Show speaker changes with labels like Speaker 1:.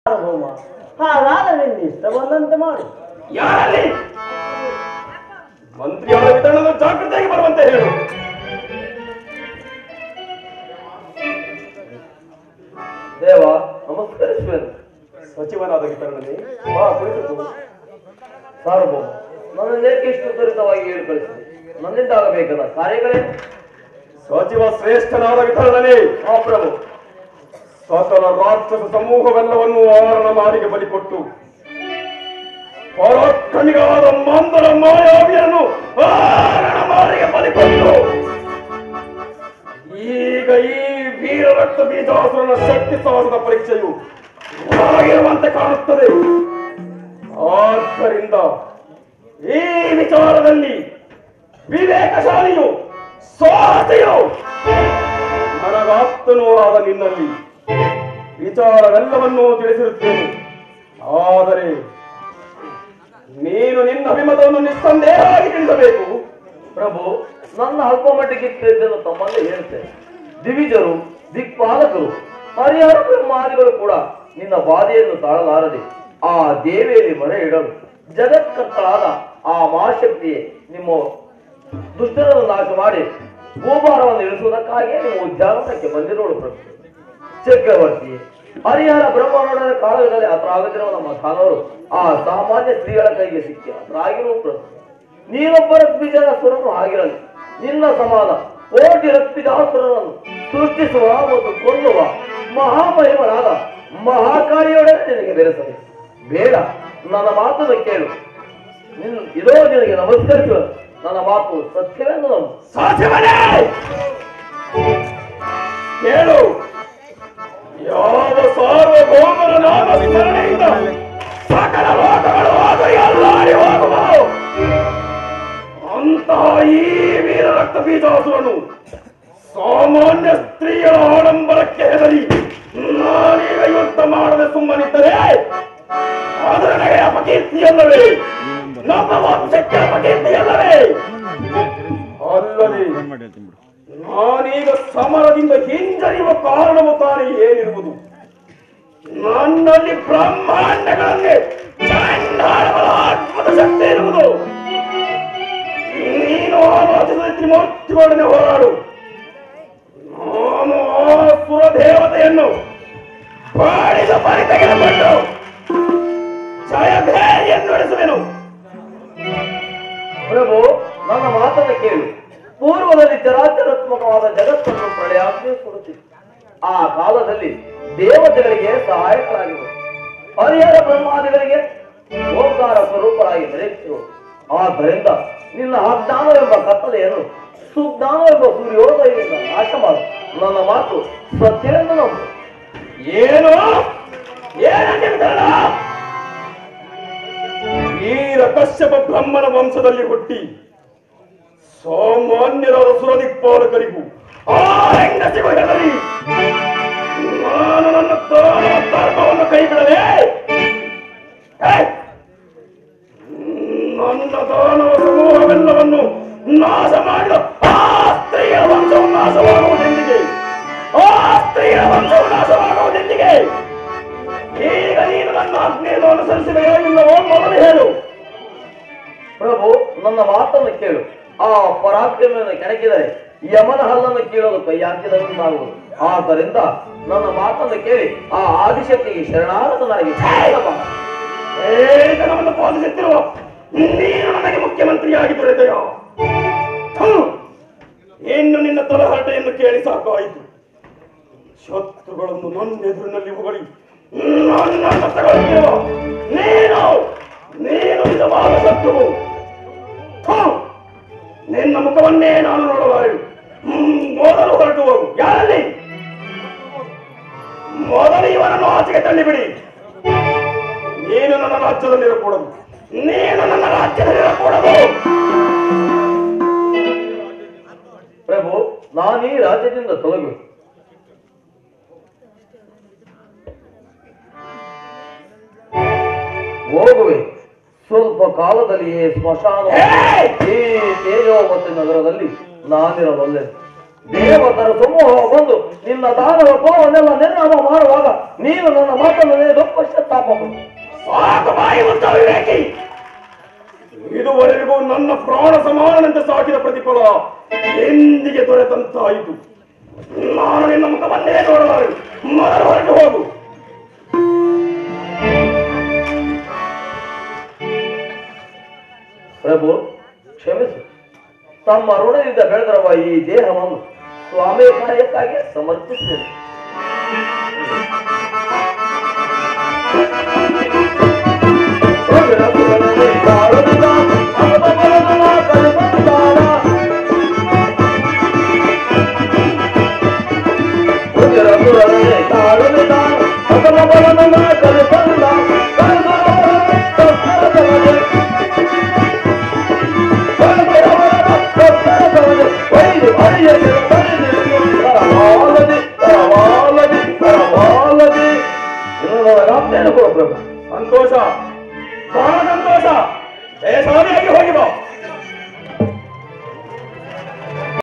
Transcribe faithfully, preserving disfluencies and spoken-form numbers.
Speaker 1: ಸಾರ್ವಭೌಮ ಹಾಗಾದರೆ ನಿನ್ನಿಷ್ಟ ಬಂದಂತೆ ಮಾಡಿ.
Speaker 2: ಯಾರಲ್ಲಿ ಮಂತ್ರಿಯವರ ವಿತರಣದ ಜಾಗೃತಿಯಾಗಿ ಬರುವಂತೆ ಹೇಳು.
Speaker 3: ದೇವ ನಮಸ್ಕರಿಸುವೆನು.
Speaker 2: ಸಚಿವನಾದ ವಿತರಣೆ ಬಾ ಕುಳಿತು.
Speaker 3: ಸಾರ್ವಭೌಮ ನನ್ನನ್ನೇಕೆ ಇಷ್ಟು ತ್ವರಿತವಾಗಿ ಹೇಳಿ ಕಳಿಸಿದೆ? ನನ್ನಿಂದಾಗಬೇಕಾದ ಕಾರ್ಯಗಳೇನು?
Speaker 2: ಸಚಿವ ಶ್ರೇಷ್ಠನಾದ ವಿತರಣೆ
Speaker 3: ಆ ಪ್ರಭು
Speaker 2: ಸಕಲ ರಾಕ್ಷಸ ಸಮೂಹವೆಲ್ಲವನ್ನು ಆವರಣ ಮಾರಿಗೆ ಬಲಿಕೊಟ್ಟು ಪರಾಕ್ರಮಿಗಳಾದ ಮಂದರ ಮಾಯಾವಿಯನ್ನು ಆವರಣ ಮಾರಿಗೆ ಬಲಿಕೊಟ್ಟು ಈಗ ಈ ವೀರ ರಕ್ತ ಬೀಜಾಸುರನ ಶಕ್ತಿ ಸಾಹಸದ ಪರೀಕ್ಷೆಯು ಆಗಿರುವಂತೆ ಕಾಣುತ್ತದೆ. ಆದ್ದರಿಂದ ಈ ವಿಚಾರದಲ್ಲಿ ವಿವೇಕಶಾಲಿಯು ಸ್ವಾರ್ಥಿಯು ನನಗಾಪ್ತನೂ ಆದ ನಿನ್ನಲ್ಲಿ ವಿಚಾರವೆಲ್ಲವನ್ನೂ ತಿಳಿಸಿರುತ್ತೇನೆ. ಆದರೆ ನೀನು ನಿನ್ನ ಅಭಿಮತವನ್ನು ನಿಸ್ಸಂದೇಹವಾಗಿ ತಿಳಿಸಬೇಕು.
Speaker 3: ಪ್ರಭು ನನ್ನ ಅಲ್ಪ ಮಟ್ಟಿಗೆ ತಿಳಿದನ್ನು ತಮ್ಮಲ್ಲಿ ಹೇಳ್ತೇನೆ. ದಿವಿಜರು ದಿಕ್ಪಾಲಕರು ಹರಿಹರ ಬ್ರಹ್ಮಾದಿಗಳು ಕೂಡ ನಿನ್ನ ಬಾಧೆಯನ್ನು ತಾಳಲಾರದೆ ಆ ದೇವಿಯಲ್ಲಿ ಮೊರೆ ಇಡಲು ಜಗತ್ಕರ್ತಳಾದ ಆ ಮಹಾಶಕ್ತಿಯೇ ನಿಮ್ಮ ದುಷ್ಟರನ್ನು ನಾಶ ಮಾಡಿ ಭೂಭಾರವನ್ನು ಇಳಿಸುವುದಕ್ಕಾಗಿಯೇ ನಿಮ್ಮ ಉದ್ಯಾನವನಕ್ಕೆ ಬಂದಿರೋಳು. ಪ್ರಭು ಚಕ್ರವರ್ತಿ ಹರಿಹರ ಬ್ರಹ್ಮನೊಡನೆ ಕಾಲದಲ್ಲಿ ಹತರಾಗದಿರುವ ನಮ್ಮ ಖಾನವರು ಆ ಸಾಮಾನ್ಯ ಸ್ತ್ರೀಗಳ ಕೈಗೆ ಸಿಕ್ಕಿ ಹತರಾಗಿರುವ. ಪ್ರಭು ನೀನೊಬ್ಬ ರಕ್ತಬೀಜಾಸುರನು ಆಗಿರಲಿ, ನಿನ್ನ ಸಮಾನ ಕೋಟಿ ರಕ್ತಬೀಜಾಸುರನನ್ನು ಸೃಷ್ಟಿಸುವ ಮತ್ತು ಕೊಲ್ಲುವ ಮಹಾಮಹಿಮನಾದ ಮಹಾಕಾಳಿಯೊಡನೆ ನಿನಗೆ ಬೆರೆಸಲಿ. ಬೇಡ, ನನ್ನ ಮಾತನ್ನು ಕೇಳು. ನಿನ್ ಇದೋ ನಿನಗೆ ನಮಸ್ಕರಿಸುವ. ನನ್ನ ಮಾತು ಸತ್ಯವೆಂದು ನಂಬು.
Speaker 2: ಸಾಧ್ಯವೇ ಕೇಳು. ಯಾವ ಸಾರ್ವಭೌಮರ ನಾಮ ಸ್ಮರಣೆಯಿಂದ ಸಕಲ ಲೋಕಗಳು ಆದರಿ ಅಲ್ಲಾಡಿ ಹೋಗುವವು ಅಂತಹ ಈ ವೀರ ರಕ್ತ ಬೀಜಾಸುರನು ಸಾಮಾನ್ಯ ಸ್ತ್ರೀಯರ ಆಡಂಬರಕ್ಕೆ ಹೆದರಿ ನಾನೀಗ ಯುದ್ಧ ಮಾಡದೆ ಸುಮ್ಮನಿದ್ದರೆ ಅದು ನನಗೆ ಅಪಕೀರ್ತಿಯಲ್ಲವೇ? ನಮ್ಮ ವಂಶಕ್ಕೆ ಅಪಕೀರ್ತಿಯಲ್ಲವೇ? ಅಲ್ಲದೆ ನಾನೀಗ ಸಮರದಿಂದ ಹಿಂಜರಿಯುವ ಕಾರಣವು ತಾನೇ ಏನಿರುವುದು? ನನ್ನಲ್ಲಿ ಬ್ರಹ್ಮಾಂಡಗಳಲ್ಲಿ ಚಂಡಾಳಗಳ ಅದ್ಭುತ ಶಕ್ತಿ ಇರುವುದು. ನೀನು ಆಲೋಚಿಸಿದ ತ್ರಿಮೂರ್ತಿಗಳೊಡನೆ ಹೋರಾಡು. ನಾನು ಆ ಸುರ ದೇವತೆಯನ್ನು ಬಾಳಿದ ಬರಿ ತೆಗೆದುಕೊಂಡು ಜಯಭೇರಿಯನ್ನು ನಡೆಸುವೆನು.
Speaker 3: ಪ್ರಭು ನನ್ನ ಮಾತನ್ನು ಕೇಳು. ಪೂರ್ವದಲ್ಲಿ ಚರಾಚರಾತ್ಮಕವಾದ ಜಗತ್ತನ್ನು ಪ್ರಳಯಾಗ್ನಿ ಕೊಡುತ್ತಿತ್ತು. ಆ ಕಾಲದಲ್ಲಿ ದೇವತೆಗಳಿಗೆ ಸಹಾಯಕರಾಗಿರು, ಹರಿಹರ ಬ್ರಹ್ಮಾದಿಗಳಿಗೆ ಓಂಕಾರ ಸ್ವರೂಪರಾಗಿ ಬೆಳೆಯುತ್ತಿರು. ಆದ್ದರಿಂದ ನಿನ್ನ ಅಜ್ಞಾನವೆಂಬ ಕತ್ತಲೆಯನ್ನು ಸುಜ್ಞಾನವೆಂಬ ಸೂರ್ಯೋದಯದಿಂದ ನಾಶ ಮಾಡು. ನನ್ನ ಮಾತು ಸತ್ಯವೆಂದು ನಂಬು.
Speaker 2: ಏನು ಏನಂತ ವೀರ ಕಶ್ಯಪ ಬ್ರಹ್ಮನ ವಂಶದಲ್ಲಿ ಹುಟ್ಟಿ ಸಾಮಾನ್ಯರಾದ ಸುರದಿಕ್ಪಾಲಕರಿಗೂ ಆ ಹೆಂಗಸಿಗೂ ಹೆದರಿ ನಾನು ನನ್ನ ಧರ್ಮವನ್ನು ಕೈ ಬಿಡಲೇ? ನನ್ನ ದಾನವ ಸಮೂಹವೆಲ್ಲವನ್ನು ನಾಶ ಮಾಡಿದ ಆ ಸ್ತ್ರೀಯ ವಂಶವು ನಾಶವಾಗುವುದೆಂದಿಗೆ? ಆ ಸ್ತ್ರೀಯ ವಂಶವು ನಾಶವಾಗುವುದೆಂದಿಗೆ? ಈಗ ನೀನು ನನ್ನ ಆಜ್ಞೆಯನ್ನು ಅನುಸರಿಸಿದೆಯೋ ಇಲ್ಲವೋ ಮೊದಲು ಹೇಳು.
Speaker 3: ಪ್ರಭು ನನ್ನ ಮಾತನ್ನು ಕೇಳು. ಆ ಪರಾಕ್ರಮಿಯನ್ನು ಕೆಣಕಿದರೆ ಯಮನ ಹಲ್ಲನ್ನು ಕೀಳಲು ಕೈ ಹಾಕಿದವನ್ನಾಗುವುದು. ಆದ್ದರಿಂದ ನನ್ನ ಮಾತನ್ನು ಕೇಳಿ ಆ ಆದಿಶಕ್ತಿಗೆ ಶರಣಾಗತನಾಗಿ
Speaker 2: ನಮ್ಮನ್ನು ಪಾಲಿಸುತ್ತಿರುವ ನೀನು ನನಗೆ ಮುಖ್ಯಮಂತ್ರಿಯಾಗಿ ದೊರೆತೆಯೋ? ಇನ್ನು ನಿನ್ನ ತಲಹರಟೆಯನ್ನು ಕೇಳಿ ಸಾಕಾಯಿತು. ಶತ್ರುಗಳನ್ನು ನನ್ನ ಎದುರಿನಲ್ಲಿ ಹೊಗಳಿ ನನ್ನನ್ನು ತಗೊಳ್ಳುತ್ತಿರುವ ನೀನು ನೀನು ನಿಜವಾದ ಶತ್ರುವು. ನಿನ್ನ ಮುಖವನ್ನೇ ನಾನು ನೋಡಲಾರೆ. ಮೊದಲು ಹೊರಟು ಹೋಗು. ಯಾರಲ್ಲಿ? ಮೊದಲು ಇವನನ್ನು ಆಚೆಗೆ ತಳ್ಳಿಬಿಡಿ. ನೀನು ನನ್ನ ರಾಜ್ಯದಲ್ಲಿರಕೂಡದು. ನೀನು ನನ್ನ ರಾಜ್ಯದಲ್ಲಿರಕೂಡದು.
Speaker 3: ಪ್ರಭು ನಾನೀ ರಾಜ್ಯದಿಂದ ತೊಲಗು. ಹೋಗುವೆ. ಸ್ವಲ್ಪ ಕಾಲದಲ್ಲಿಯೇ ಸ್ಮಶಾನ ಈ ತೇಜೋವತಿ ನಗರದಲ್ಲಿ ನಾನಿರಬಲ್ಲೆ. ದೇವತರ ಸಮೂಹ ಬಂದು ನಿನ್ನ ದಾನವ ಕೋವನ್ನೆಲ್ಲ ನಿರ್ನಾಮ ಮಾಡುವಾಗ ನೀನು ನನ್ನ ಮಾತನ್ನು ನೆನೆದು ಪಶ್ಚಾತ್ತಾಪ ಪಡು.
Speaker 2: ಸಾಕು ಬಾಯಿ ಮುಚ್ಚ ವಿವೇಕಿ. ಇದುವರೆಗೂ ನನ್ನ ಪ್ರಾಣ ಸಮಾನಂತೆ ಸಾಕಿದ ಪ್ರತಿಫಲ ಎಂದಿಗೆ ದೊರೆತಂತಾಯಿತು. ನಾನು ನಿನ್ನ ಮುಖವನ್ನೇ ನೋಡಲಾರೆ. ಮೊದಲು ಹೊರಟು ಹೋಗು.
Speaker 3: ಪ್ರಭು ಕ್ಷಮಿಸು. ತಮ್ಮ ಋಣದಿಂದ ಬೆಳೆದಿರುವ ಈ ದೇಹವನ್ನು ಸ್ವಾಮಿಯ ಕಾರ್ಯಕ್ಕಾಗಿ ಸಮರ್ಪಿಸಿದ್ದೇನೆ.
Speaker 2: ಸಂತೋಷ, ಬಹಳ ಸಂತೋಷ. ಬೇಸಾದಿಯಾಗಿ ಹೋಗಿ ಬಾ.